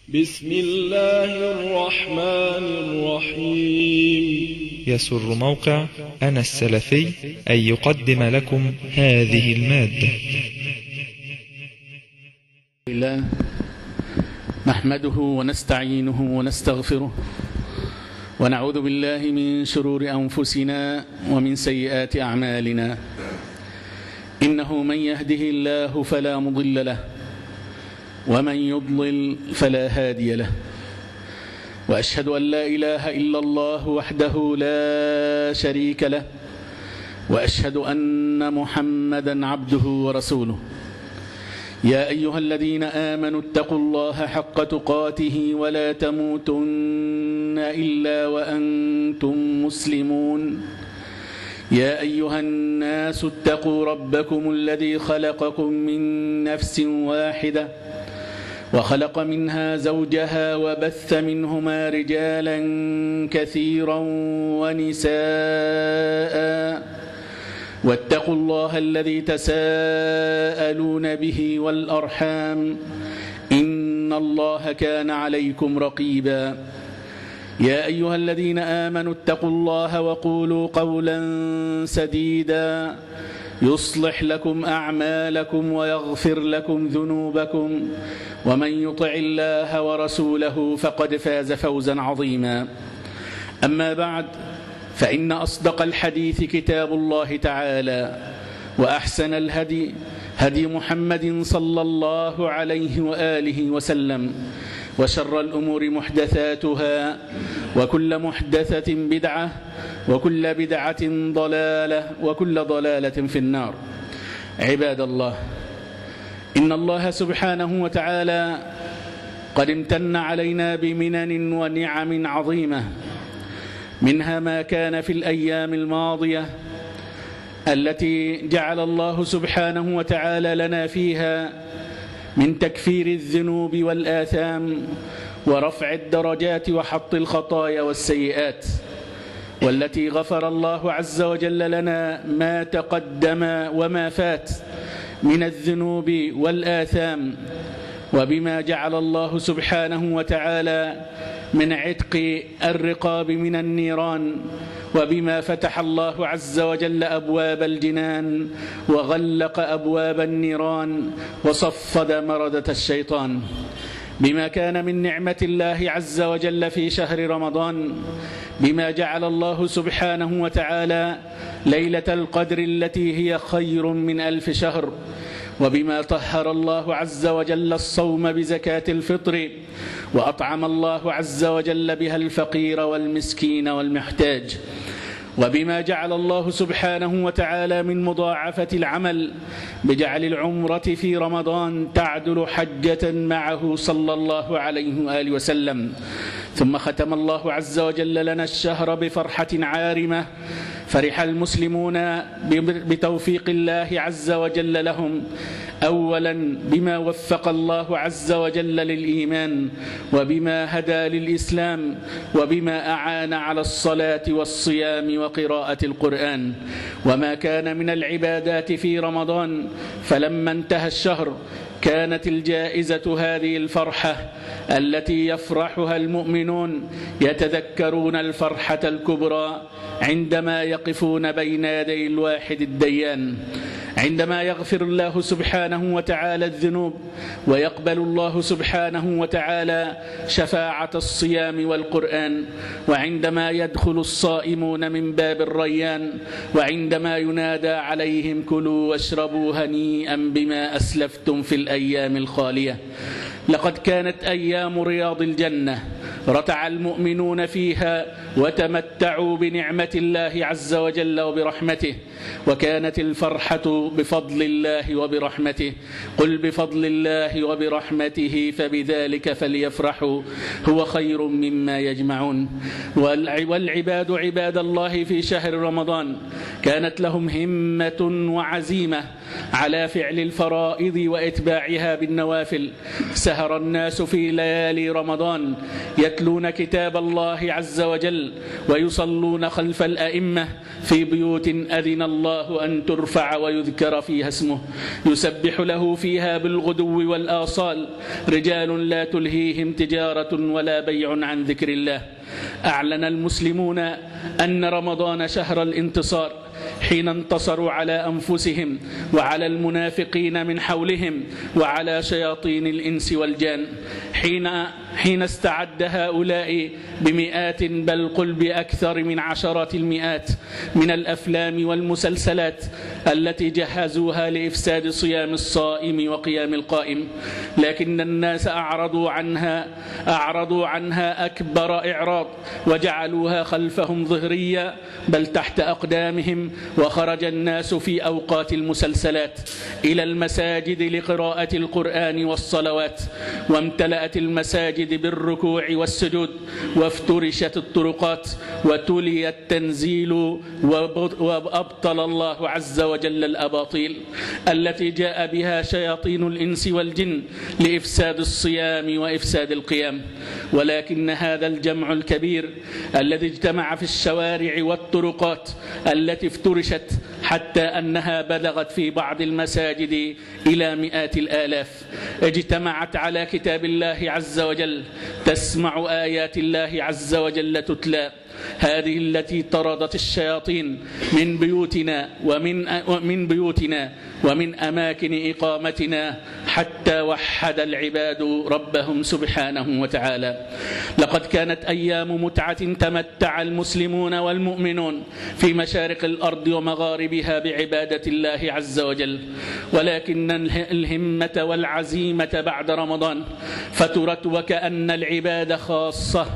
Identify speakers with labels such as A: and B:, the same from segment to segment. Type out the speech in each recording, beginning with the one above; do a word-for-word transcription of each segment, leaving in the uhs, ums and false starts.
A: بسم الله الرحمن الرحيم.
B: يسر موقع أنا السلفي أن يقدم لكم هذه المادة.
C: الله نحمده ونستعينه ونستغفره ونعوذ بالله من شرور أنفسنا ومن سيئات أعمالنا. إنه من يهده الله فلا مضل له ومن يضلل فلا هادي له، وأشهد أن لا إله إلا الله وحده لا شريك له، وأشهد أن محمدا عبده ورسوله. يا أيها الذين آمنوا اتقوا الله حق تقاته ولا تموتن إلا وأنتم مسلمون. يا أيها الناس اتقوا ربكم الذي خلقكم من نفس واحدة وخلق منها زوجها وبث منهما رجالا كثيرا ونساء، واتقوا الله الذي تساءلون به والأرحام إن الله كان عليكم رقيبا. يا أيها الذين آمنوا اتقوا الله وقولوا قولا سديدا يصلح لكم أعمالكم ويغفر لكم ذنوبكم، ومن يطع الله ورسوله فقد فاز فوزا عظيما. أما بعد، فإن أصدق الحديث كتاب الله تعالى، وأحسن الهدي هدي محمد صلى الله عليه وآله وسلم، وشر الأمور محدثاتها، وكل محدثة بدعة، وكل بدعة ضلالة، وكل ضلالة في النار. عباد الله، إن الله سبحانه وتعالى قد امتن علينا بمنن ونعم عظيمة، منها ما كان في الأيام الماضية التي جعل الله سبحانه وتعالى لنا فيها من تكفير الذنوب والآثام ورفع الدرجات وحط الخطايا والسيئات، والتي غفر الله عز وجل لنا ما تقدم وما فات من الذنوب والآثام، وبما جعل الله سبحانه وتعالى من عتق الرقاب من النيران، وبما فتح الله عز وجل أبواب الجنان وغلق أبواب النيران وصفد مردة الشيطان، بما كان من نعمة الله عز وجل في شهر رمضان، بما جعل الله سبحانه وتعالى ليلة القدر التي هي خير من ألف شهر، وبما طهر الله عز وجل الصوم بزكاة الفطر، وأطعم الله عز وجل بها الفقير والمسكين والمحتاج، وبما جعل الله سبحانه وتعالى من مضاعفة العمل بجعل العمرة في رمضان تعدل حجة معه صلى الله عليه وآله وسلم. ثم ختم الله عز وجل لنا الشهر بفرحة عارمة، فرح المسلمون بتوفيق الله عز وجل لهم، أولا بما وفق الله عز وجل للإيمان، وبما هدى للإسلام، وبما أعان على الصلاة والصيام وقراءة القرآن، وما كان من العبادات في رمضان. فلما انتهى الشهر كانت الجائزة هذه الفرحة التي يفرحها المؤمنون، يتذكرون الفرحة الكبرى عندما يقفون بين يدي الواحد الديان، عندما يغفر الله سبحانه وتعالى الذنوب، ويقبل الله سبحانه وتعالى شفاعة الصيام والقرآن، وعندما يدخل الصائمون من باب الريان، وعندما ينادى عليهم كلوا واشربوا هنيئا بما أسلفتم في الأيام الخالية. لقد كانت أيام رياض الجنة، رتع المؤمنون فيها وتمتعوا بنعمة الله عز وجل وبرحمته، وكانت الفرحة بفضل الله وبرحمته. قل بفضل الله وبرحمته فبذلك فليفرحوا هو خير مما يجمعون. والعباد عباد الله في شهر رمضان كانت لهم همة وعزيمة على فعل الفرائض وإتباعها بالنوافل. سهر الناس في ليالي رمضان يتلون كتاب الله عز وجل ويصلون خلف الأئمة في بيوت أذن الله أن ترفع ويذكر فيها اسمه يسبح له فيها بالغدو والآصال رجال لا تلهيهم تجارة ولا بيع عن ذكر الله. أعلن المسلمون أن رمضان شهر الانتصار حين انتصروا على أنفسهم وعلى المنافقين من حولهم وعلى شياطين الإنس والجان، حين حين استعد هؤلاء بمئات بل قل بأكثر من عشرات المئات من الأفلام والمسلسلات التي جهزوها لإفساد صيام الصائم وقيام القائم، لكن الناس أعرضوا عنها أعرضوا عنها أكبر إعراض وجعلوها خلفهم ظهريا بل تحت أقدامهم، وخرج الناس في أوقات المسلسلات إلى المساجد لقراءة القرآن والصلوات، وامتلأت المساجد بالركوع والسجود، وافترشت الطرقات، وتلي التنزيل، وأبطل الله عز وجل الأباطيل التي جاء بها شياطين الإنس والجن لإفساد الصيام وإفساد القيام. ولكن هذا الجمع الكبير الذي اجتمع في الشوارع والطرقات التي افترشت حتى أنها بلغت في بعض المساجد إلى مئات الآلاف، اجتمعت على كتاب الله عز وجل، تسمع آيات الله عز وجل تتلى، هذه التي طردت الشياطين من بيوتنا ومن من بيوتنا ومن أماكن إقامتنا حتى وحد العباد ربهم سبحانه وتعالى. لقد كانت أيام متعة تمتع المسلمون والمؤمنون في مشارق الأرض ومغاربها بعبادة الله عز وجل، ولكن الهمة والعزيمة بعد رمضان فترت وكأن العبادة خاصة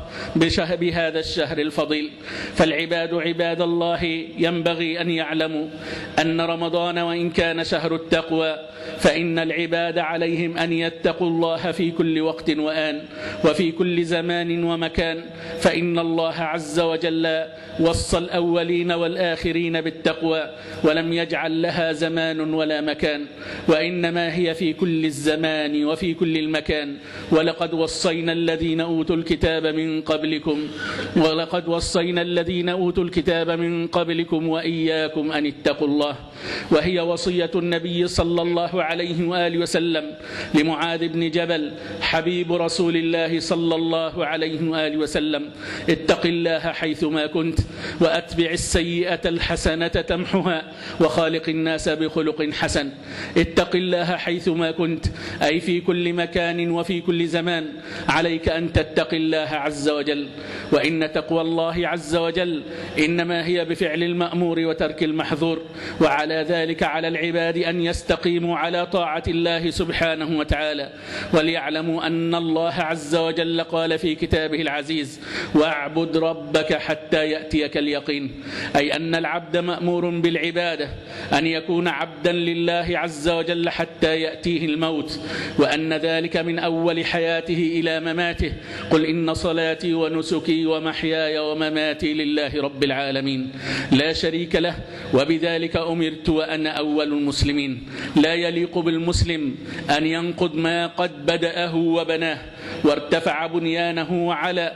C: بهذا الشهر الفضيل. فالعباد عباد الله ينبغي أن يعلموا أن رمضان وإن كان شهر التقوى فإن العباد عليهم أن يتقوا الله في كل وقت وآن وفي كل زمان ومكان، فإن الله عز وجل وصى الأولين والآخرين بالتقوى ولم يجعل لها زمان ولا مكان، وإنما هي في كل الزمان وفي كل المكان. ولقد وصينا الذين أوتوا الكتاب من قبلكم ولقد وصينا الذين أوتوا الكتاب من قبلكم وإياكم أن اتقوا الله. وهي وصية النبي صلى الله عليه وآله وسلم لمعاذ بن جبل حبيب رسول الله صلى الله عليه وآله وسلم: اتق الله حيثما كنت وأتبع السيئة الحسنة تمحها وخالق الناس بخلق حسن. اتق الله حيثما كنت أي في كل مكان وفي كل زمان عليك أن تتقي الله عز وجل. وإن تقوى الله عز وجل إنما هي بفعل المأمور وترك المحظور، وعلى ذلك على العباد أن يستقيموا على طاعة الله سبحانه وتعالى، وليعلموا أن الله عز وجل قال في كتابه العزيز: واعبد ربك حتى يأتيك اليقين، أي أن العبد مأمور بالعبادة، أن يكون عبدا لله عز وجل حتى يأتيه الموت، وأن ذلك من أول حياته إلى مماته. قل إن صلاتي ونسكي ومحياي ومماتي لله رب العالمين لا شريك له وبذلك أمرت وأنا أول المسلمين. لا يليق بالمسلم أن ينقض ما قد بدأه وبناه وارتفع بنيانه وعلى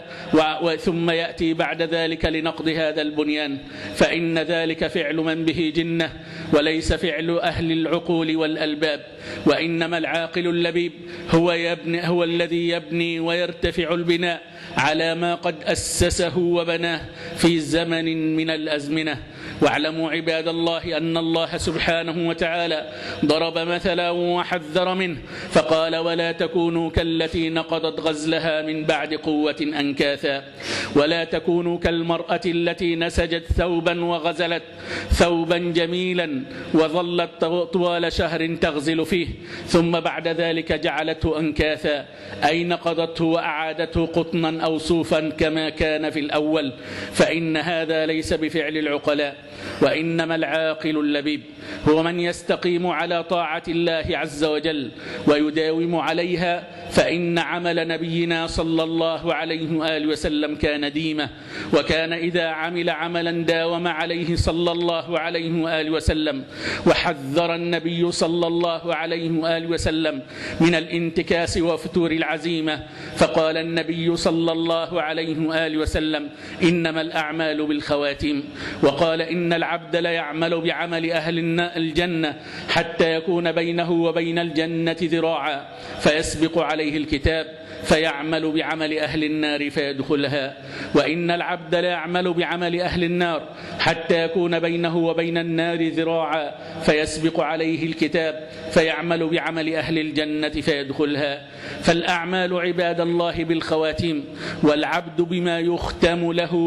C: ثم يأتي بعد ذلك لنقض هذا البنيان، فإن ذلك فعل من به جنة وليس فعل أهل العقول والألباب. وإنما العاقل اللبيب هو, يبني هو الذي يبني ويرتفع البناء على ما قد أسسه وبناه في زمن من الأزمنة. واعلموا عباد الله أن الله سبحانه وتعالى ضرب مثلا وحذر منه فقال: ولا تكونوا كالتي نقضت غزلها من بعد قوة أنكاثا، ولا تكونوا كالمرأة التي نسجت ثوبا وغزلت ثوبا جميلا وظلت طوال شهر تغزل فيه ثم بعد ذلك جعلته أنكاثا، أي نقضته وأعادته قطنا أو صوفا كما كان في الأول. فإن هذا ليس بفعل العقلاء، وإنما العاقل اللبيب هو من يستقيم على طاعة الله عز وجل ويداوم عليها، فإن عمل عمل نبينا صلى الله عليه وآله وسلم كان ديمة، وكان إذا عمل عملا داوم عليه صلى الله عليه وآله وسلم. وحذر النبي صلى الله عليه وآله وسلم من الانتكاس وفتور العزيمة، فقال النبي صلى الله عليه وآله وسلم: إنما الأعمال بالخواتيم. وقال: إن العبد ليعمل بعمل أهل الجنة حتى يكون بينه وبين الجنة ذراعا فيسبق عليه الكتاب فيعمل بعمل أهل النار فيدخلها، وإن العبد لا يعمل بعمل أهل النار حتى يكون بينه وبين النار ذراعا فيسبق عليه الكتاب فيعمل بعمل أهل الجنة فيدخلها. فالأعمال عباد الله بالخواتيم، والعبد بما يختم له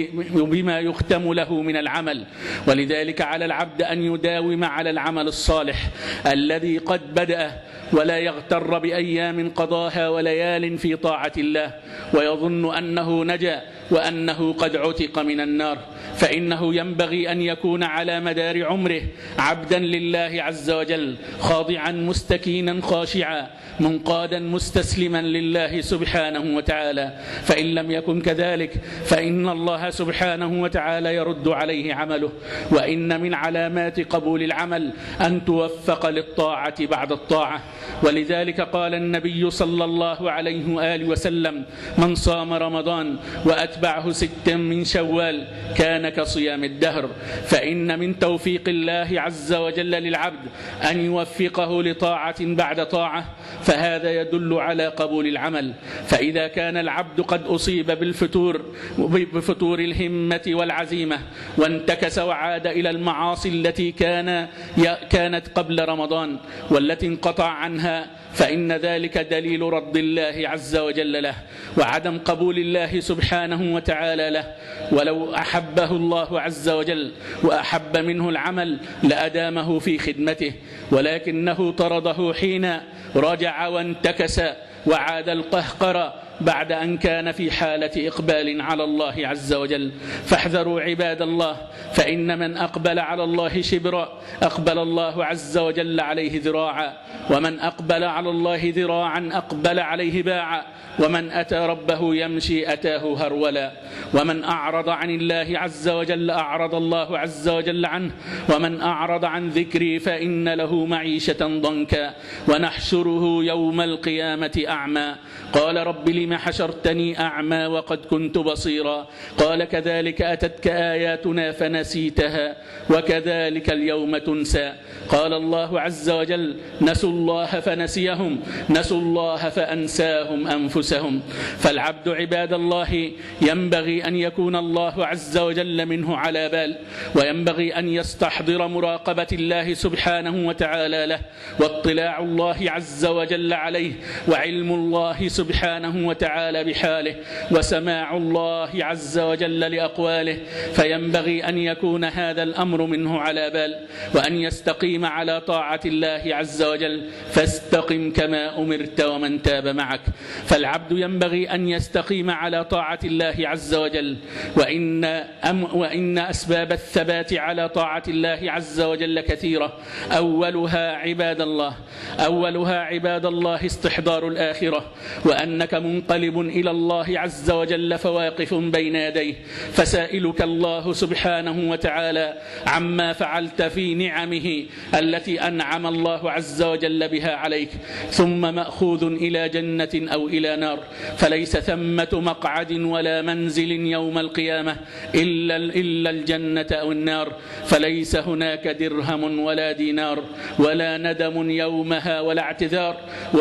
C: بما يختم له من العمل. ولذلك على العبد أن يداوم على العمل الصالح الذي قد بدأ، ولا يغتر بأيام قضاها وليال في طاعة الله ويظن أنه نجا وأنه قد عتق من النار، فإنه ينبغي أن يكون على مدار عمره عبدا لله عز وجل، خاضعا مستكينا خاشعا منقادا مستسلما لله سبحانه وتعالى. فإن لم يكن كذلك فإن الله سبحانه وتعالى يرد عليه عمله. وإن من علامات قبول العمل أن توفق للطاعة بعد الطاعة. ولذلك قال النبي صلى الله عليه وآله وسلم: من صام رمضان وأتبعه ستا من شوال كان كصيام الدهر. فإن من توفيق الله عز وجل للعبد أن يوفقه لطاعة بعد طاعة، فهذا يدل على قبول العمل. فإذا كان العبد قد أصيب بالفتور بفتور الهمة والعزيمة وانتكس وعاد إلى المعاصي التي كان كانت قبل رمضان والتي انقطع عنها، فإن ذلك دليل رد الله عز وجل له وعدم قبول الله سبحانه وتعالى له. ولو أحبه الله عز وجل وأحب منه العمل لأدامه في خدمته، ولكنه طرده حين رجع وانتكس وعاد القهقر بعد أن كان في حالة إقبال على الله عز وجل. فاحذروا عباد الله، فإن من أقبل على الله شبرا أقبل الله عز وجل عليه ذراعا، ومن أقبل على الله ذراعا أقبل عليه باعا، ومن أتى ربه يمشي أتاه هرولا، ومن أعرض عن الله عز وجل أعرض الله عز وجل عنه، ومن أعرض عن ذكري فإن له معيشة ضنكا ونحشره يوم القيامة أعمى. قال: رب لم حشرتني أعمى وقد كنت بصيرا. قال: كذلك أتتك آياتنا فنسيتها وكذلك اليوم تنسى. قال الله عز وجل: نسوا الله فنسيهم، نسوا الله فأنساهم أنفسهم. فالعبد عباد الله ينبغي أن يكون الله عز وجل منه على بال، وينبغي أن يستحضر مراقبة الله سبحانه وتعالى له، واطلاع الله عز وجل عليه، وعلم الله سبحانه وتعالى بحاله، وسماع الله عز وجل لأقواله. فينبغي أن يكون هذا الأمر منه على بال، وأن يستقيم على طاعة الله عز وجل. فاستقم كما أمرت ومن تاب معك. فالعبد ينبغي أن يستقيم على طاعة الله عز وجل. وإن, أم وإن أسباب الثبات على طاعة الله عز وجل كثيرة. أولها عباد الله أولها عباد الله استحضار الآخرة، وأنك منقلب إلى الله عز وجل فواقف بين يديه، فسائلك الله سبحانه وتعالى عما فعلت في نعمه التي أنعم الله عز وجل بها عليك، ثم مأخوذ إلى جنة أو إلى نار. فليس ثمة مقعد ولا منزل يوم القيامة إلا, إلا الجنة أو النار. فليس هناك درهم ولا دينار ولا ندم يومها ولا اعتذار،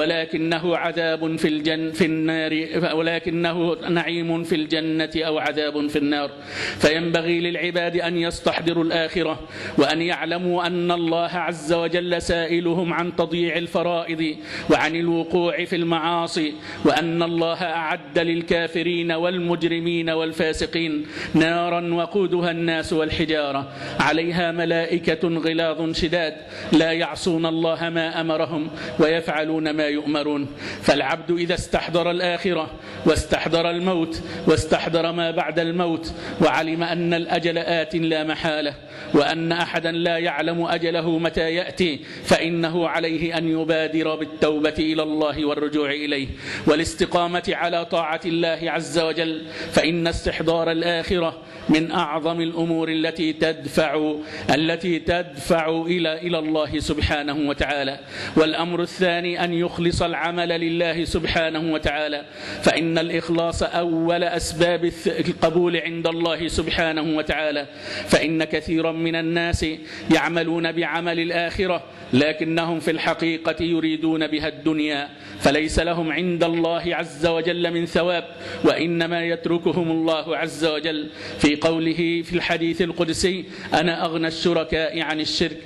C: ولكنه عذاب في الجنة في النار ولكنه نعيم في الجنة أو عذاب في النار. فينبغي للعباد أن يستحضروا الآخرة، وأن يعلموا أن الله عز وجل سائلهم عن تضييع الفرائض وعن الوقوع في المعاصي، وأن الله أعد للكافرين والمجرمين والفاسقين نارا وقودها الناس والحجارة عليها ملائكة غلاظ شداد لا يعصون الله ما أمرهم ويفعلون ما يؤمرون. فالعبد إذا استحضر الآخرة الآخرة واستحضر الموت واستحضر ما بعد الموت وعلم أن الأجل آت لا محالة وأن أحدا لا يعلم أجله متى يأتي، فإنه عليه أن يبادر بالتوبة إلى الله والرجوع إليه والاستقامة على طاعة الله عز وجل، فإن استحضار الآخرة من أعظم الأمور التي تدفع التي تدفع إلى إلى الله سبحانه وتعالى. والأمر الثاني أن يخلص العمل لله سبحانه وتعالى، فإن الإخلاص أول أسباب القبول عند الله سبحانه وتعالى، فإن كثيرا من الناس يعملون بعمل الآخرة لكنهم في الحقيقة يريدون بها الدنيا، فليس لهم عند الله عز وجل من ثواب، وإنما يتركهم الله عز وجل في قوله في الحديث القدسي: أنا أغنى الشركاء عن الشرك،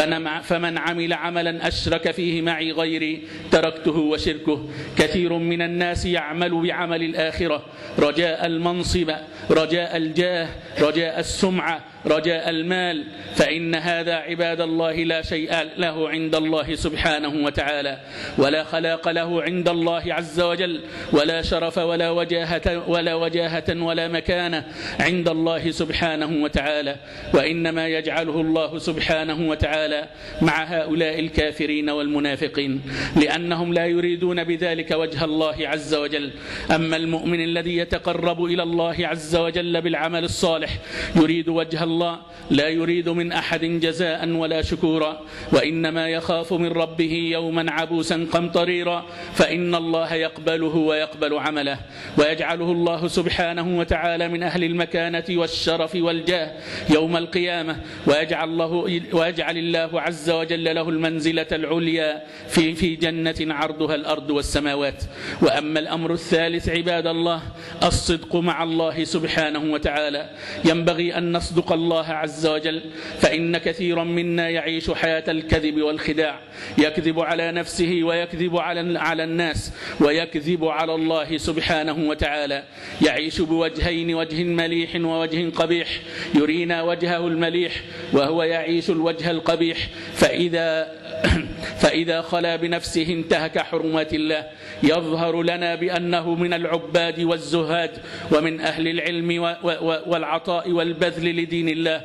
C: فمن عمل عملا أشرك فيه معي غيري تركته وشركه. كثير من الناس يعمل بعمل الآخرة رجاء المنصب، رجاء الجاه، رجاء السمعة، رجاء المال، فإن هذا عباد الله لا شيء له عند الله سبحانه وتعالى، ولا خلاق له عند الله عز وجل، ولا شرف ولا وجاهة ولا وجاهة ولا مكانة عند الله سبحانه وتعالى، وإنما يجعله الله سبحانه وتعالى مع هؤلاء الكافرين والمنافقين، لأنهم لا يريدون بذلك وجه الله عز وجل. أما المؤمن الذي يتقرب إلى الله عز وجل بالعمل الصالح يريد وجه الله، لا يريد من أحد جزاء ولا شكورا، وإنما يخاف من ربه يوما عبوسا قمطريرا، فإن الله يقبله ويقبل عمله، ويجعله الله سبحانه وتعالى من أهل المكانة والشرف والجاه يوم القيامة، ويجعل الله, ويجعل الله عز وجل له المنزلة العليا في, في جنة عرضها الأرض والسماوات. وأما الأمر الثالث عباد الله الصدق مع الله سبحانه وتعالى، ينبغي أن نصدق الله عز وجل، فإن كثيرا منا يعيش حياة الكذب والخداع، يكذب على نفسه ويكذب على على الناس ويكذب على الله سبحانه وتعالى، يعيش بوجهين، وجه مليح ووجه قبيح، يرينا وجهه المليح وهو يعيش الوجه القبيح، فإذا فإذا خلا بنفسه انتهك حرمات الله، يظهر لنا بأنه من العباد والزهاد ومن أهل العلم والعطاء والبذل لدين الله،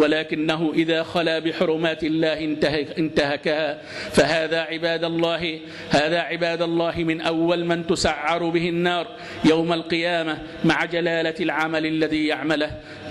C: ولكنه إذا خلا بحرمات الله انتهكها. فهذا عباد الله هذا عباد الله من أول من تسعر به النار يوم القيامة مع جلالة العمل الذي يعمله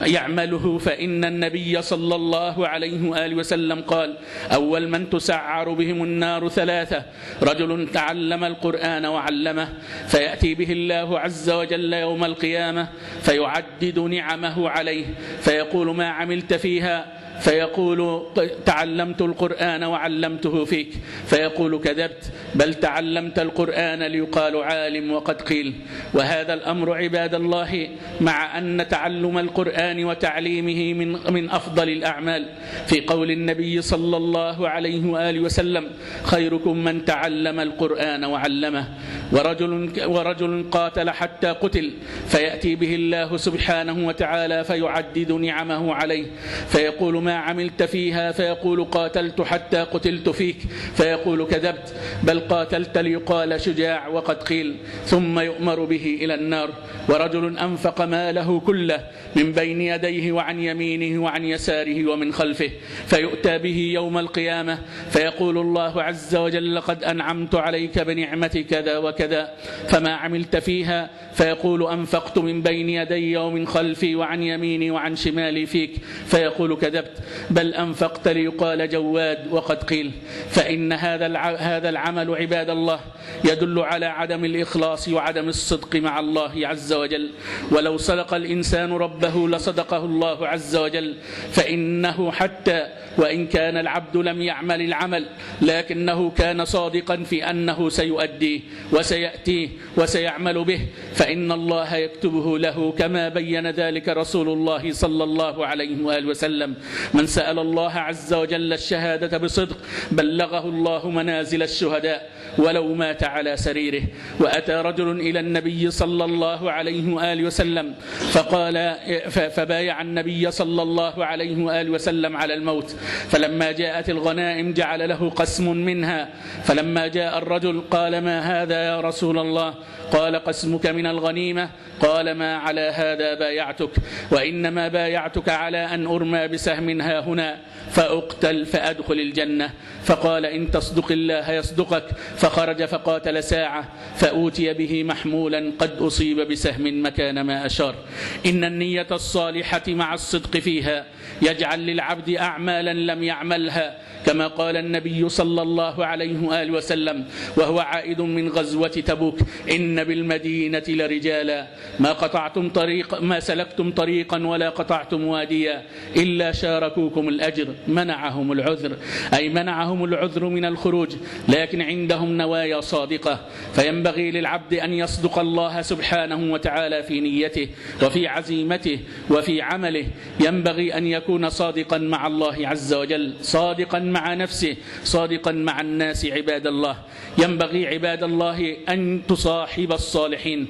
C: يعمله فإن النبي صلى الله عليه وآله وسلم قال: أول من تسعر بهم النار ثلاثة: رجل تعلم القرآن وعلمه، فيأتي به الله عز وجل يوم القيامة فيعدد نعمه عليه، فيقول: ما عملت فيها؟ فيقول: تعلمت القرآن وعلمته فيك. فيقول: كذبت، بل تعلمت القرآن ليقال عالم وقد قيل. وهذا الأمر عباد الله مع أن تعلم القرآن وتعليمه من من أفضل الأعمال، في قول النبي صلى الله عليه وآله وسلم: خيركم من تعلم القرآن وعلمه. ورجل ورجل قاتل حتى قتل، فيأتي به الله سبحانه وتعالى فيعدد نعمه عليه، فيقول: ما عملت فيها؟ فيقول: قاتلت حتى قتلت فيك. فيقول: كذبت، بل قاتلت ليقال شجاع وقد قيل. ثم يؤمر به إلى النار. ورجل أنفق ماله كله من بين يديه وعن يمينه وعن يساره ومن خلفه، فيؤتى به يوم القيامة فيقول الله عز وجل: قد أنعمت عليك بنعمتي كذا وكذا، فما عملت فيها؟ فيقول: أنفقت من بين يدي ومن خلفي وعن يميني وعن شمالي فيك. فيقول: كذبت، بل أنفقت ليقال جواد وقد قيل. فإن هذا هذا العمل عباد الله يدل على عدم الإخلاص وعدم الصدق مع الله عز وجل. ولو صدق الإنسان ربه لصدقه الله عز وجل، فإنه حتى وإن كان العبد لم يعمل العمل لكنه كان صادقا في أنه سيؤديه وسيأتيه وسيعمل به، فإن الله يكتبه له، كما بين ذلك رسول الله صلى الله عليه وآله وسلم: من سأل الله عز وجل الشهادة بصدق بلغه الله منازل الشهداء ولو مات على سريره. وأتى رجل إلى النبي صلى الله عليه وآله وسلم فقال فبايع النبي صلى الله عليه وآله وسلم على الموت، فلما جاءت الغنائم جعل له قسم منها. فلما جاء الرجل قال: ما هذا يا يا رسول الله؟ قال قسمك من الغنيمة. قال ما على هذا بايعتك، وإنما بايعتك على أن أرمى بسهم ها هنا فأقتل فأدخل الجنة. فقال إن تصدق الله يصدقك. فخرج فقاتل ساعة فأوتي به محمولا قد أصيب بسهم مكان ما أشار. إن النية الصالحة مع الصدق فيها يجعل للعبد أعمالا لم يعملها، كما قال النبي صلى الله عليه وآله وسلم وهو عائد من غزوة تبوك: إن بالمدينة لرجالا ما قطعتم طريق ما سلكتم طريقا ولا قطعتم واديا إلا شاركوكم الأجر، منعهم العذر، أي منعهم العذر من الخروج، لكن عندهم نوايا صادقة. فينبغي للعبد أن يصدق الله سبحانه وتعالى في نيته وفي عزيمته وفي عمله. ينبغي أن يكون صادقا مع الله عز وجل، صادقا مع نفسه، صادقا مع الناس. عباد الله، ينبغي عباد الله أن تصاحب الصالحين،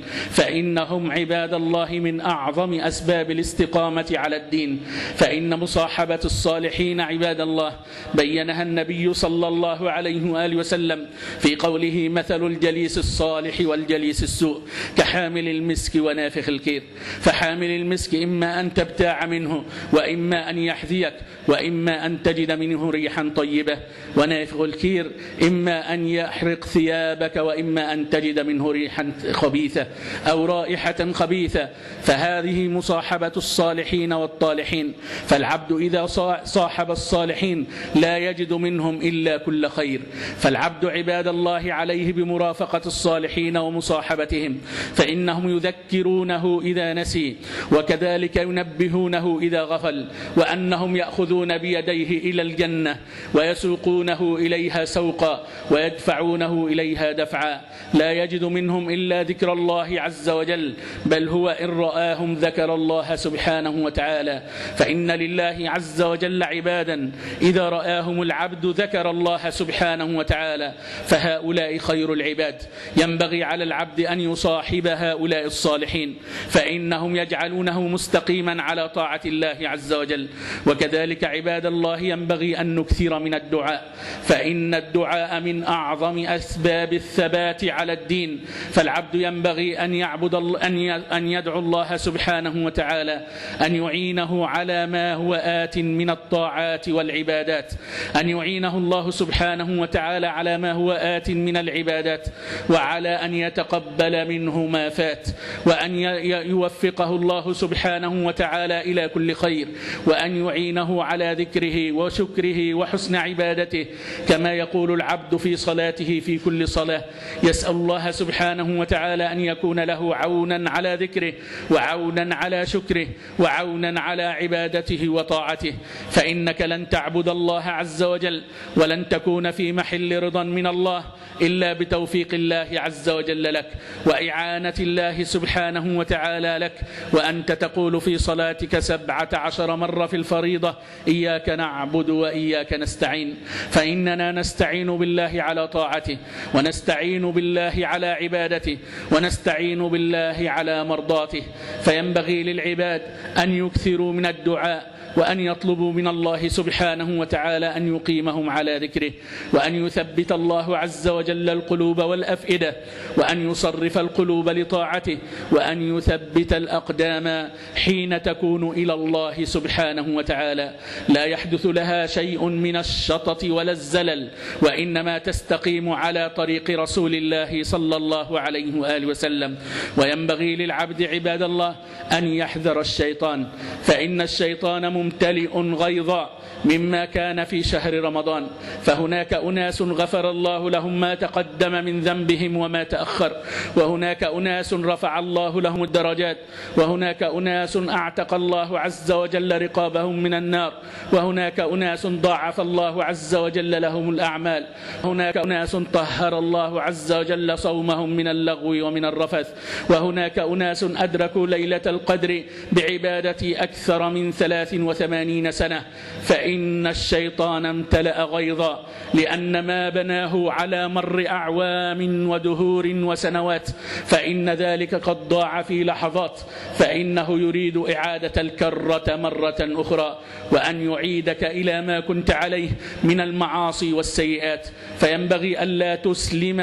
C: فإنهم عباد الله من أعظم أسباب الاستقامة على الدين. فإن مصاحبة الصالحين عباد الله بينها النبي صلى الله عليه وآله وسلم في قوله: مثل الجليس الصالح والجليس السوء كحامل المسك ونافخ الكير. فحامل المسك إما أن تبتاع منه، وإما أن يحذيك، وإما أن تجد منه ريحا طيبة. ونافخ الكير إما أن يحرق ثيابك، وإما أن تجد منه ريحا خبيثة أو رائحة خبيثة. فهذه مصاحبة الصالحين والطالحين. فالعبد إذا صاحب الصالحين لا يجد منهم إلا كل خير. فالعبد عباد الله عليه بمرافقة الصالحين ومصاحبتهم، فإنهم يذكرونه إذا نسي، وكذلك ينبهونه إذا غفل، وأنهم يأخذون بيديه إلى الجنة ويسوقونه إليها سوقا ويدفعونه إليها دفعا. لا يجد منهم إلا ذكر الله عز وجل، بل هو إن رآهم ذكر الله سبحانه وتعالى. فإن لله عز وجل عبادا إذا رآهم العبد ذكر الله سبحانه وتعالى، فهؤلاء خير العباد. ينبغي على العبد أن يصاحب هؤلاء الصالحين، فإنهم يجعلونه مستقيما على طاعة الله عز وجل. وكذلك عباد الله ينبغي أن نكثر من الدعاء، فإن الدعاء من أعظم أسباب الثبات على الدين. فالعبد ينبغي أن يعبد أن يدعو الله سبحانه وتعالى أن يعينه على ما هو آت من الطاعات والعبادات، أن يعينه الله سبحانه وتعالى على ما هو آت من العبادات، وعلى أن يتقبل منه ما فات، وأن يوفقه الله سبحانه وتعالى إلى كل خير، وأن يعينه على ذكره وشكره وحسن عبادته. كما يقول العبد في صلاته في كل صلاة: يسأل الله سبحانه وتعالى أن يكون له عونا على ذكره، وعونا على شكره، وعونا على عبادته وطاعته. فإنك لن تعبد الله عز وجل ولن تكون في محل رضا من الله إلا بتوفيق الله عز وجل لك، وإعانة الله سبحانه وتعالى لك. وأنت تقول في صلاتك سبعة عشر مرة في الفريضة: إياك نعبد وإياك نستعين. فإننا نستعين بالله على طاعته، ونستعين بالله على عبادته، ونستعين بالله على مرضاته. فينبغي للعباد أن يكثروا من الدعاء، وأن يطلبوا من الله سبحانه وتعالى أن يقيمهم على ذكره، وأن يثبت الله عز وجل القلوب والأفئدة، وأن يصرف القلوب لطاعته، وأن يثبت الأقدام حين تكون إلى الله سبحانه وتعالى. لا يحدث لها شيء من الشطط ولا الزلل، وإنما تستقيم على طريق رسول الله صلى الله عليه وآله وسلم. وينبغي للعبد عباد الله أن يحذر الشيطان، فإن الشيطان ممتلئ غيظا مما كان في شهر رمضان. فهناك أناس غفر الله لهم ما تقدم من ذنبهم وما تأخر، وهناك أناس رفع الله لهم الدرجات، وهناك أناس أعتق الله عز وجل رقابهم من النار، وهناك أناس ضاعف الله عز وجل لهم الأعمال، هناك أناس طهر الله عز وجل صومهم من اللغو ومن الرفث، وهناك أناس أدركوا ليلة القدر بعبادة أكثر من ثلاث وثمانين سنة. فإن الشيطان امتلأ غيظا لأن ما بناه على مر أعوام ودهور وسنوات، فإن ذلك قد ضاع في لحظات. فإنه يريد إعادة الكرة مرة أخرى، وأن يعيدك إلى ما كنت عليه من المعاصي والسيئات. فينبغي ألا تسلم نفسك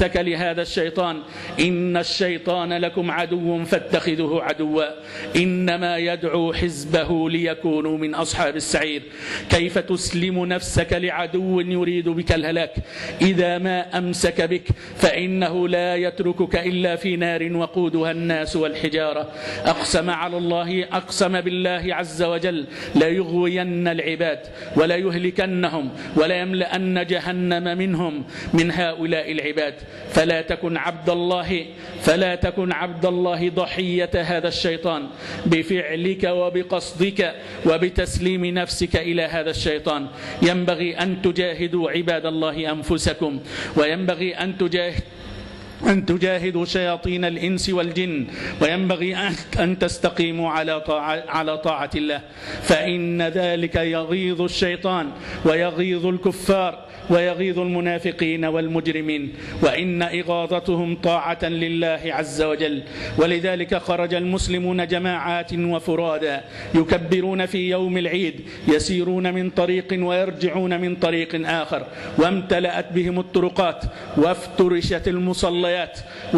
C: نفسك لهذا الشيطان، إن الشيطان لكم عدو فاتخذوه عدوا إنما يدعو حزبه ليكونوا من أصحاب السعير. كيف تسلم نفسك لعدو يريد بك الهلاك؟ إذا ما أمسك بك فإنه لا يتركك إلا في نار وقودها الناس والحجارة. أقسم على الله أقسم بالله عز وجل لا يغوين العباد ولا يهلكنهم ولا يملأن جهنم منهم من هؤلاء العباد. فلا تكن عبد الله فلا تكن عبد الله ضحية هذا الشيطان بفعلك وبقصدك وبتسليم نفسك إلى هذا الشيطان. ينبغي أن تجاهدوا عباد الله أنفسكم، وينبغي أن تجاهدوا أن تجاهدوا شياطين الإنس والجن، وينبغي أن تستقيموا على طاعة, على طاعة الله، فإن ذلك يغيظ الشيطان ويغيظ الكفار ويغيظ المنافقين والمجرمين، وإن إغاظتهم طاعة لله عز وجل. ولذلك خرج المسلمون جماعات وفرادا يكبرون في يوم العيد، يسيرون من طريق ويرجعون من طريق آخر، وامتلأت بهم الطرقات وافترشت المصليات،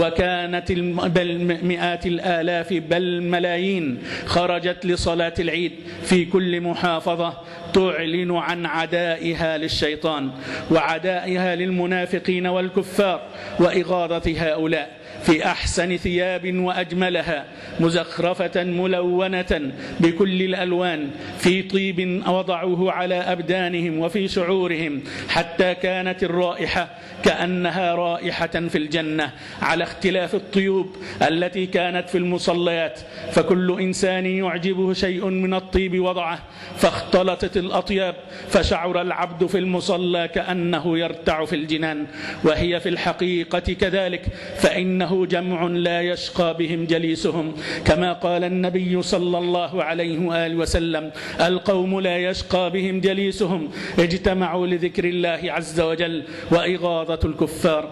C: وكانت بل مئات الآلاف بل ملايين خرجت لصلاة العيد في كل محافظة تعلن عن عدائها للشيطان وعدائها للمنافقين والكفار وإغاظة هؤلاء في أحسن ثياب وأجملها، مزخرفة ملونة بكل الألوان، في طيب وضعوه على أبدانهم وفي شعورهم، حتى كانت الرائحة كأنها رائحة في الجنة، على اختلاف الطيوب التي كانت في المصليات. فكل إنسان يعجبه شيء من الطيب وضعه، فاختلطت الأطياب، فشعر العبد في المصلى كأنه يرتع في الجنان. وهي في الحقيقة كذلك، فإنه جمع لا يشقى بهم جليسهم، كما قال النبي صلى الله عليه وآله وسلم: القوم لا يشقى بهم جليسهم، اجتمعوا لذكر الله عز وجل وإغاظة الكفار.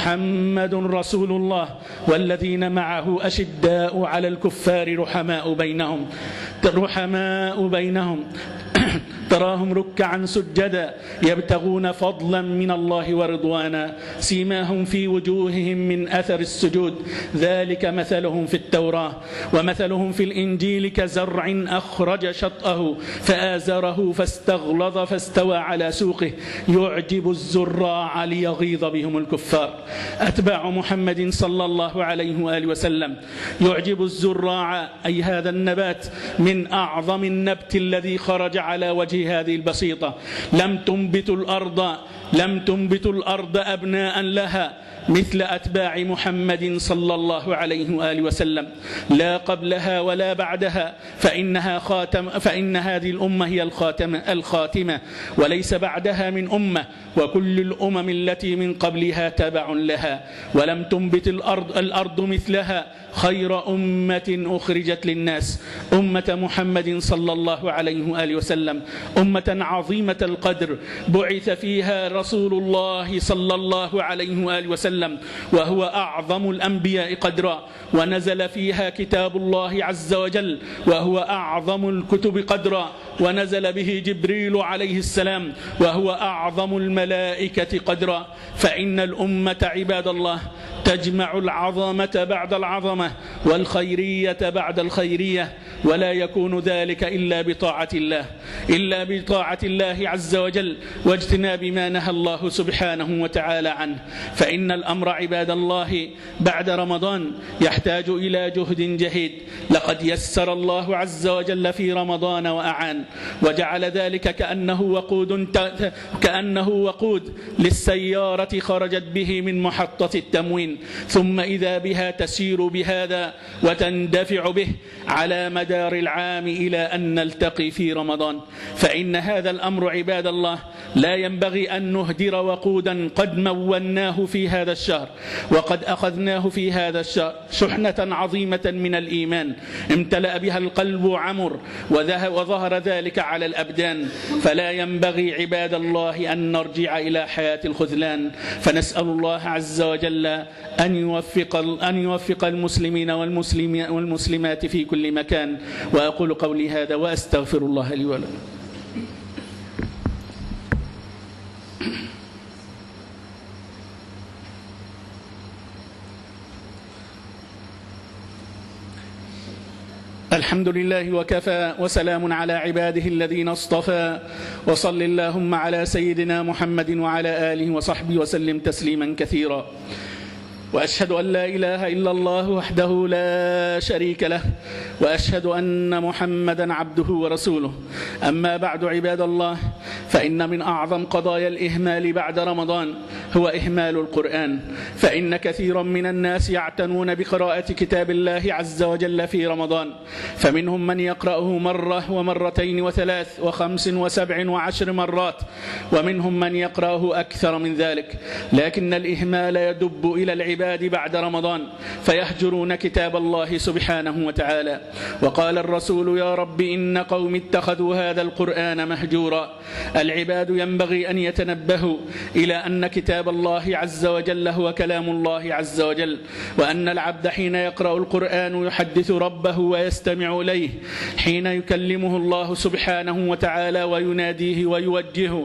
C: محمد رسول الله والذين معه أشداء على الكفار رحماء بينهم رحماء بينهم تراهم ركعا سجدا يبتغون فضلا من الله ورضوانا، سيماهم في وجوههم من أثر السجود، ذلك مثلهم في التوراة ومثلهم في الإنجيل كزرع أخرج شطأه فآزره فاستغلظ فاستوى على سوقه يعجب الزراع ليغيظ بهم الكفار. أتباع محمد صلى الله عليه وآله وسلم يعجب الزراع، أي هذا النبات من أعظم النبت الذي خرج على وجه هذه البسيطة. لم تنبت الأرض لم تنبت الأرض أبناء لها مثل أتباع محمد صلى الله عليه وآله وسلم، لا قبلها ولا بعدها، فإنها خاتم فإن هذه الأمة هي الخاتمة, الخاتمة وليس بعدها من أمة، وكل الأمم التي من قبلها تبع لها. ولم تنبت الأرض, الأرض مثلها خير أمة أخرجت للناس، أمة محمد صلى الله عليه وآله وسلم، أمة عظيمة القدر بعث فيها رسول الله صلى الله عليه وآله وسلم وهو أعظم الأنبياء قدرا، ونزل فيها كتاب الله عز وجل وهو أعظم الكتب قدرا، ونزل به جبريل عليه السلام وهو أعظم الملائكة قدرا. فإن الأمة عباد الله تجمع العظمة بعد العظمة والخيرية بعد الخيرية، ولا يكون ذلك إلا بطاعة الله إلا بطاعة الله عز وجل واجتناب ما نهى الله سبحانه وتعالى عنه. فإن الأمر عباد الله بعد رمضان يحتاج إلى جهد جهيد. لقد يسر الله عز وجل في رمضان وأعان، وجعل ذلك كأنه وقود كأنه وقود للسيارة خرجت به من محطة التموين، ثم إذا بها تسير بهذا وتندفع به على مدار العام إلى أن نلتقي في رمضان. فإن هذا الأمر عباد الله لا ينبغي أن نهدر وقودا قد موناه في هذا الشهر، وقد أخذناه في هذا الشهر شحنة عظيمة من الإيمان امتلأ بها القلب عمر وظهر ذلك على الأبدان. فلا ينبغي عباد الله أن نرجع إلى حياة الخذلان، فنسأل الله عز وجل أن يوفق أن يوفق المسلمين والمسلمات في كل مكان. وأقول قولي هذا وأستغفر الله لي ولكم. الحمد لله وكفى وسلام على عباده الذين اصطفى وصل اللهم على سيدنا محمد وعلى آله وصحبه وسلم تسليما كثيرا. وأشهد أن لا إله إلا الله وحده لا شريك له وأشهد أن محمدا عبده ورسوله. أما بعد عباد الله، فإن من أعظم قضايا الإهمال بعد رمضان هو إهمال القرآن، فإن كثيرا من الناس يعتنون بقراءة كتاب الله عز وجل في رمضان، فمنهم من يقرأه مرة ومرتين وثلاث وخمس وسبع وعشر مرات، ومنهم من يقرأه أكثر من ذلك، لكن الإهمال يدب إلى العباد بعد رمضان فيهجرون كتاب الله سبحانه وتعالى. وقال الرسول: يا رب إن قوم اتخذوا هذا القرآن مهجورا. العباد ينبغي أن يتنبهوا إلى أن كتاب الله عز وجل هو كلام الله عز وجل، وأن العبد حين يقرأ القرآن يحدث ربه ويستمع إليه، حين يكلمه الله سبحانه وتعالى ويناديه ويوجهه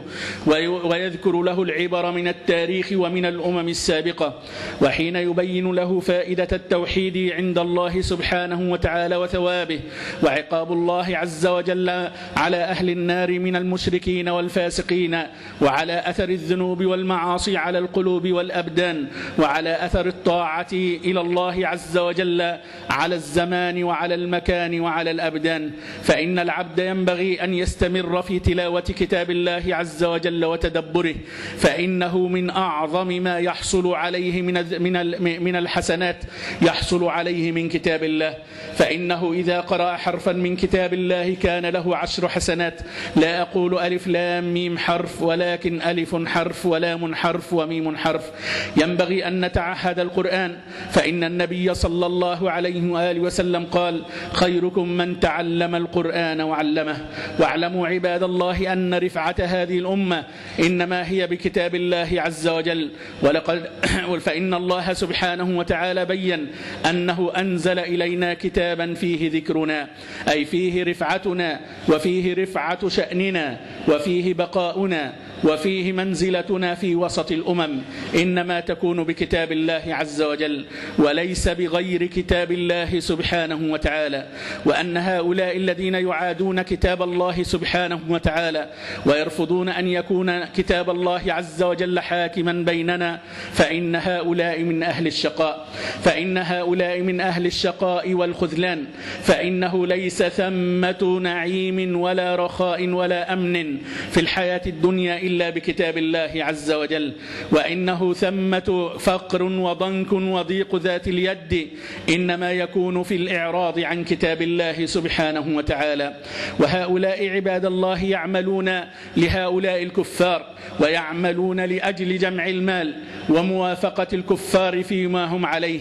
C: ويذكر له العبر من التاريخ ومن الأمم السابقة، وحين يبين له فائدة التوحيد عند الله سبحانه وتعالى وثوابه، وعقاب الله عز وجل على أهل النار من المشركين والفاسقين، وعلى أثر الذنوب والمعاصي على القلوب والأبدان، وعلى أثر الطاعة إلى الله عز وجل على الزمان وعلى المكان وعلى الأبدان. فإن العبد ينبغي أن يستمر في تلاوة كتاب الله عز وجل وتدبره، فإنه من أعظم ما يحصل عليه من من الحسنات يحصل عليه من كتاب الله. فإنه إذا قرأ حرفا من كتاب الله كان له عشر حسنات. لا أقول ألف لام ميم حرف، ولكن ألف حرف ولام حرف وميم حرف. ينبغي أن نتعهد القرآن، فإن النبي صلى الله عليه وآله وسلم قال: خيركم من تعلم القرآن وعلمه. واعلموا عباد الله أن رفعة هذه الأمة إنما هي بكتاب الله عز وجل. ولقد فإن الله سبحانه وتعالى بين أنه أنزل إلينا كتابا فيه ذكرنا، أي فيه رفعتنا، وفيه رفعة شأننا، وفيه بقاؤنا، وفيه منزلتنا في وسط الأمم، إنما تكون بكتاب الله عز وجل وليس بغير كتاب الله سبحانه وتعالى. وأن هؤلاء الذين يعادون كتاب الله سبحانه وتعالى ويرفضون أن يكون كتاب الله عز وجل حاكما بيننا، فإن هؤلاء من أهل الشقاء فإن هؤلاء من أهل الشقاء والخذلان. فإنه ليس ثمة نعيم ولا رخاء ولا أمن في الحياة الدنيا إلا بكتاب الله عز وجل، وإنه ثمة فقر وضنك وضيق ذات اليد إنما يكون في الإعراض عن كتاب الله سبحانه وتعالى. وهؤلاء عباد الله يعملون لهؤلاء الكفار، ويعملون لأجل جمع المال وموافقة الكفار فيما هم عليه.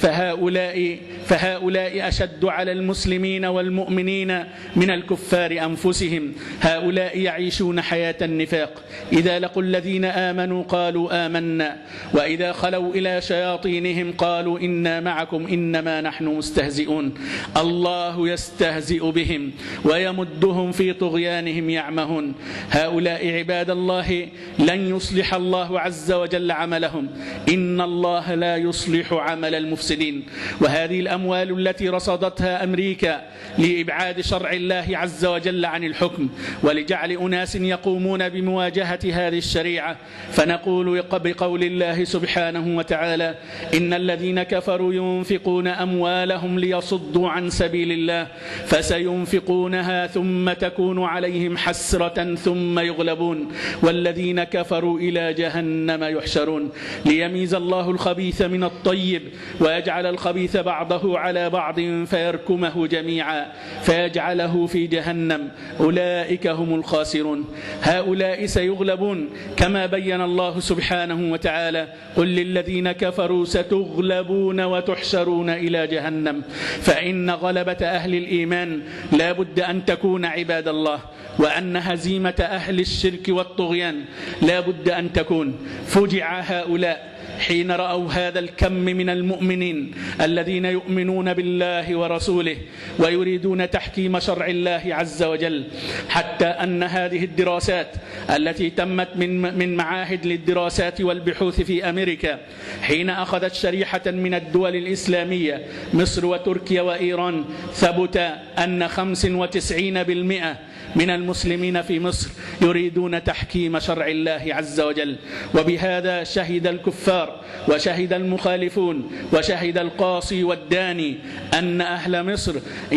C: فهؤلاء, فهؤلاء أشد على المسلمين والمؤمنين من الكفار أنفسهم. هؤلاء يعيشون حياة النفاق، إذا لقوا الذين آمنوا قالوا آمنا، وإذا خلوا إلى شياطينهم قالوا إنا معكم إنما نحن مستهزئون. الله يستهزئ بهم ويمدهم في طغيانهم يعمهون. هؤلاء عباد الله لن يصلح الله عز وجل عملهم، إن الله لا يصلح عمل المفسدين. وهذه الأموال التي رصدتها أمريكا لإبعاد شرع الله عز وجل عن الحكم ولجعل أناس يقومون بمواجهة هذه الشريعة، فنقول بقول الله سبحانه وتعالى: إن الذين كفروا ينفقون أموالهم ليصدوا عن سبيل الله فسينفقونها ثم تكون عليهم حسرة ثم يغلبون والذين كفروا إلى جهنم يحشرون. ليميز الله الخبيث من الطيب ويجعل الخبيث بعضه على بعض فيركمه جميعا فيجعله في جهنم، أولئك هم الخاسرون. هؤلاء سيغلبون كما بين الله سبحانه وتعالى: قل للذين كفروا ستغلبون وتحشرون إلى جهنم. فإن غلبة أهل الإيمان لا بد أن تكون عباد الله، وأن هزيمة أهل الشرك والطغيان لا بد أن تكون. فجع هؤلاء حين رأوا هذا الكم من المؤمنين الذين يؤمنون بالله ورسوله ويريدون تحكيم شرع الله عز وجل، حتى أن هذه الدراسات التي تمت من من معاهد للدراسات والبحوث في أمريكا حين أخذت شريحة من الدول الإسلامية مصر وتركيا وإيران، ثبت أن خمسة وتسعين بالمئة من المسلمين في مصر يريدون تحكيم شرع الله عز وجل. وبهذا شهد الكفار وشهد المخالفون وشهد القاصي والداني أن أهل مصر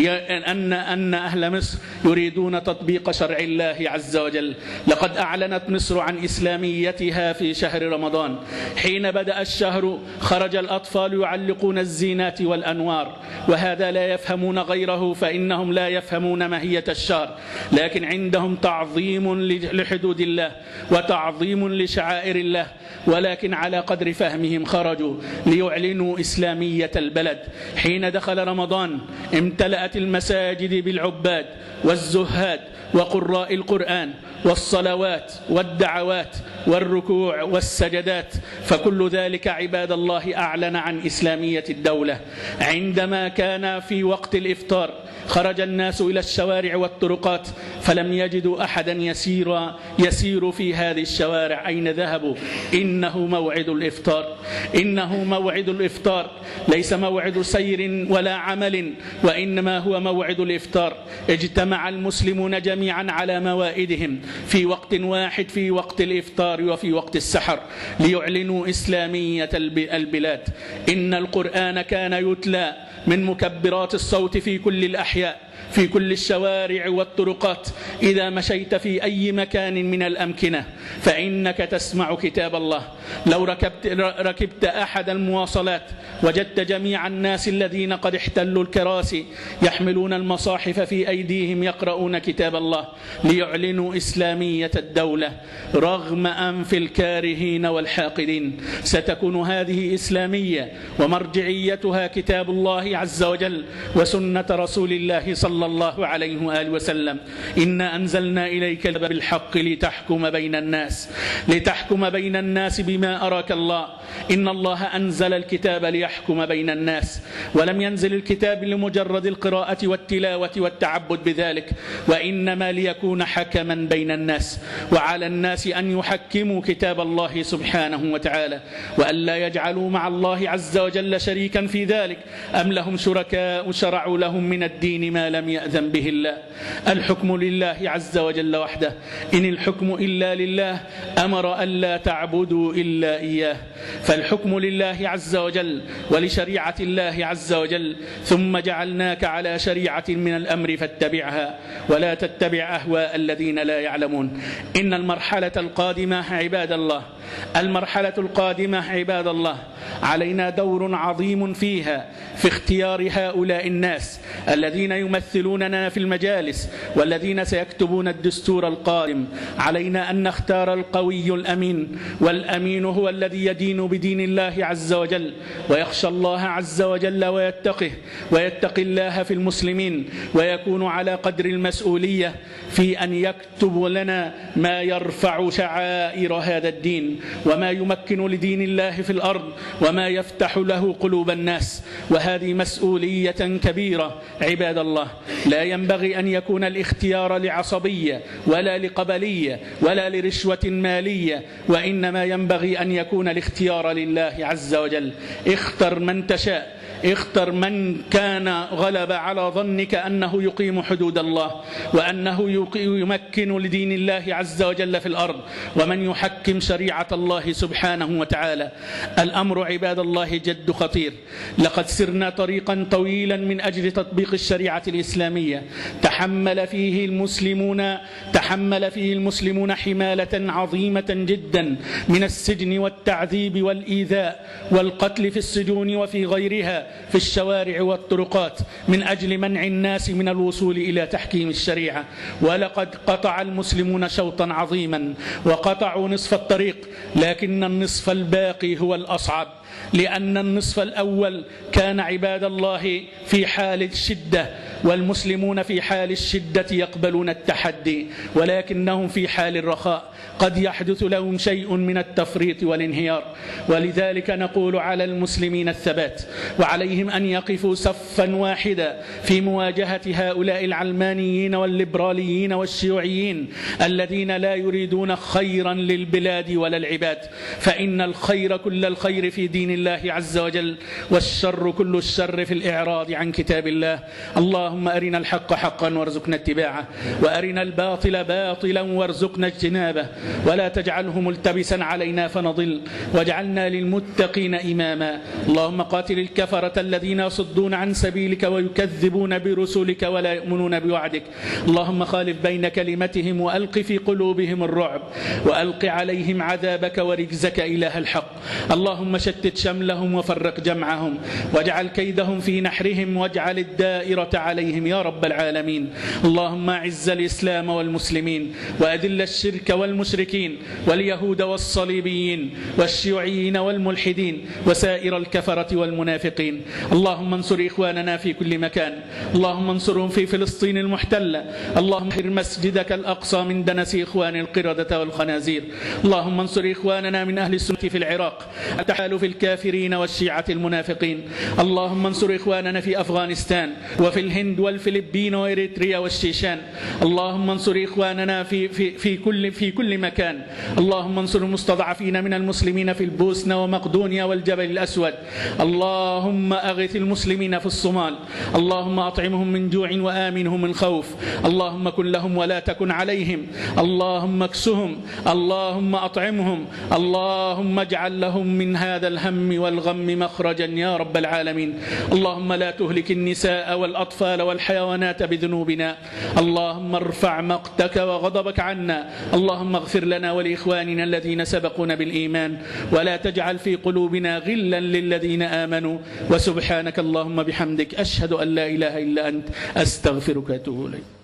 C: أن أن أهل مصر يريدون تطبيق شرع الله عز وجل. لقد أعلنت مصر عن إسلاميتها في شهر رمضان. حين بدأ الشهر خرج الأطفال يعلقون الزينات والأنوار، وهذا لا يفهمون غيره، فإنهم لا يفهمون ماهية الشهر، لكن عندهم تعظيم لحدود الله وتعظيم لشعائر الله، ولكن على قدر فهمهم خرجوا ليعلنوا إسلامية البلد. حين دخل رمضان امتلأت المساجد بالعباد والزهاد وقراء القرآن والصلوات والدعوات والركوع والسجدات، فكل ذلك عباد الله أعلن عن إسلامية الدولة. عندما كان في وقت الإفطار خرج الناس إلى الشوارع والطرقات فلم يجدوا أحدا يسير يسير في هذه الشوارع. أين ذهبوا؟ إنه موعد الإفطار، إنه موعد الإفطار، ليس موعد سير ولا عمل، وإنما هو موعد الإفطار. اجتمع المسلمون جميعا على موائدهم في وقت واحد، في وقت الإفطار وفي وقت السحر، ليعلنوا إسلامية البلاد. إن القرآن كان يتلى من مكبرات الصوت في كل الأحياء، في كل الشوارع والطرقات. إذا مشيت في أي مكان من الأمكنة فإنك تسمع كتاب الله. لو ركبت, ركبت أحد المواصلات وجدت جميع الناس الذين قد احتلوا الكراسي يحملون المصاحف في أيديهم يقرؤون كتاب الله ليعلنوا إسلامية الدولة رغم أنف الكارهين والحاقدين. ستكون هذه إسلامية ومرجعيتها كتاب الله عز وجل وسنة رسول الله صلى الله عليه وآله وسلم. إنا أنزلنا إليك الكتاب بالحق لتحكم بين الناس لتحكم بين الناس بما أراك الله. إن الله أنزل الكتاب ليحكم بين الناس، ولم ينزل الكتاب لمجرد القراءة والتلاوة والتعبد بذلك، وإنما ليكون حكما بين الناس. وعلى الناس أن يحكموا كتاب الله سبحانه وتعالى، وأن لا يجعلوا مع الله عز وجل شريكا في ذلك. أم لهم شركاء شرعوا لهم من الدين ما لم يأذن به الله. الحكم لله عز وجل وحده. إن الحكم إلا لله أمر أن لا تعبدوا إلا إياه. فالحكم لله عز وجل ولشريعة الله عز وجل، ثم جعلناك على شريعة من الأمر فاتبعها ولا تتبع أهواء الذين لا يعلمون. إن المرحلة القادمة عباد الله المرحلة القادمة عباد الله علينا دور عظيم فيها في اختيار هؤلاء الناس الذين يمثلوننا في المجالس والذين سيكتبون الدستور القادم. علينا أن نختار القوي الأمين، والأمين هو الذي يدين بدين الله عز وجل ويخشى الله عز وجل ويتقه ويتقي الله في المسلمين، ويكون على قدر المسؤولية في أن يكتب لنا ما يرفع شعائر هذا الدين وما يمكن لدين الله في الأرض وما يفتح له قلوب الناس. وهذه مسؤولية كبيرة عباد الله. لا ينبغي أن يكون الاختيار لعصبية ولا لقبلية ولا لرشوة مالية، وإنما ينبغي أن يكون الاختيار لله عز وجل. اختر من تشاء، اختر من كان غلب على ظنك أنه يقيم حدود الله وأنه يمكن لدين الله عز وجل في الأرض ومن يحكم شريعة الله سبحانه وتعالى. الأمر عباد الله جد خطير. لقد سرنا طريقا طويلا من أجل تطبيق الشريعة الإسلامية تحمل فيه المسلمون تحمل فيه المسلمون حمالة عظيمة جدا من السجن والتعذيب والإيذاء والقتل في السجون وفي غيرها في الشوارع والطرقات من أجل منع الناس من الوصول إلى تحكيم الشريعة. ولقد قطع المسلمون شوطا عظيما وقطعوا نصف الطريق، لكن النصف الباقي هو الأصعب. لأن النصف الأول كان عباد الله في حال الشدة، والمسلمون في حال الشدة يقبلون التحدي، ولكنهم في حال الرخاء قد يحدث لهم شيء من التفريط والانهيار. ولذلك نقول على المسلمين الثبات، وعليهم أن يقفوا صفا واحدا في مواجهة هؤلاء العلمانيين والليبراليين والشيوعيين الذين لا يريدون خيرا للبلاد ولا العباد، فإن الخير كل الخير في دين الله عز وجل، والشر كل الشر في الإعراض عن كتاب الله. اللهم أرنا الحق حقا وارزقنا اتباعه، وأرنا الباطل باطلا وارزقنا اجتنابه، ولا تجعله ملتبسا علينا فنضل، واجعلنا للمتقين إماما. اللهم قاتل الكفرة الذين يصدون عن سبيلك ويكذبون برسلك ولا يؤمنون بوعدك. اللهم خالف بين كلمتهم وألق في قلوبهم الرعب، وألق عليهم عذابك ورجزك إله الحق. اللهم شتت شملهم وفرق جمعهم، واجعل كيدهم في نحرهم، واجعل الدائرة عليهم يا رب العالمين. اللهم أعز الإسلام والمسلمين، وأذل الشرك والمشركين واليهود والصليبيين والشيوعيين والملحدين وسائر الكفرة والمنافقين. اللهم انصر إخواننا في كل مكان، اللهم انصرهم في فلسطين المحتلة. اللهم احرر مسجدك الأقصى من دنس إخوان القردة والخنازير. اللهم انصر إخواننا من أهل السنة في العراق التحالف الكافرين والشيعة المنافقين. اللهم انصر إخواننا في أفغانستان وفي الهند والفلبين وإريتريا والشيشان. اللهم انصر إخواننا في, في, في, كل, في كل مكان. اللهم انصر المستضعفين من المسلمين في البوسنة ومقدونيا والجبل الأسود. اللهم أغث المسلمين في الصومال. اللهم أطعمهم من جوع وآمنهم من خوف. اللهم كن لهم ولا تكن عليهم. اللهم اكسهم. اللهم أطعمهم. اللهم اجعل لهم من هذا الهم والغم مخرجا يا رب العالمين. اللهم لا تهلك النساء والأطفال والحيوانات بذنوبنا. اللهم ارفع مقتك وغضبك عنا. اللهم اغفر لنا ولإخواننا الذين سبقونا بالإيمان، ولا تجعل في قلوبنا غلا للذين آمنوا. وسبحانك اللهم بحمدك أشهد أن لا إله إلا أنت أستغفرك وأتوب إليك.